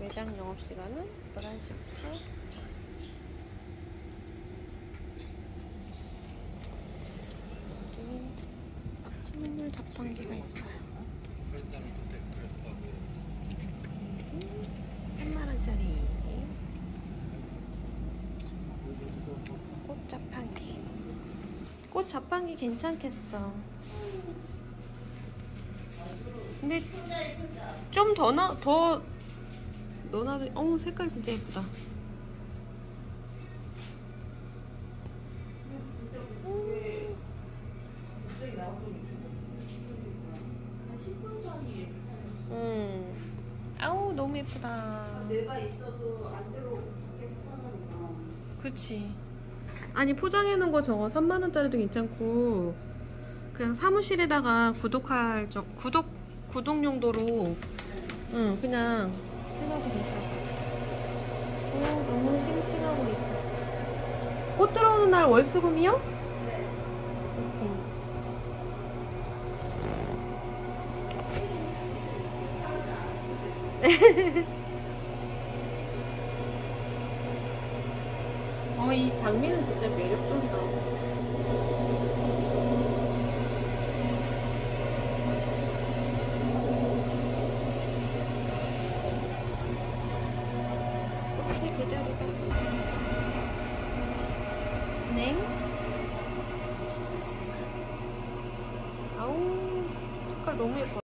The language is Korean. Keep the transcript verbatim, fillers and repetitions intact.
매장 영업시간은 열한 시부터 여기 식물 자판기가 있어요. 삼만 원짜리 꽃 자판기. 꽃 자판기 괜찮겠어. 근데 좀 더 나, 더 넣어놔도, 어우, 색깔 진짜 예쁘다. 음. 아우, 너무 예쁘다. 내가 있어도 안 들어 밖에서 사가니까. 그치. 아니, 포장해놓은 거 저거 삼만 원짜리도 괜찮고, 그냥 사무실에다가 구독할, 저, 구독, 구독 용도로, 응, 그냥 해놔도 괜찮아. 오, 너무 싱싱하고 예뻐. 꽃 들어오는 날 월수금이요? 이렇게. 어, 이 장미는 진짜 매력적이다. 꽃의 계절이다. 네. 아우, 색깔 너무 예뻐.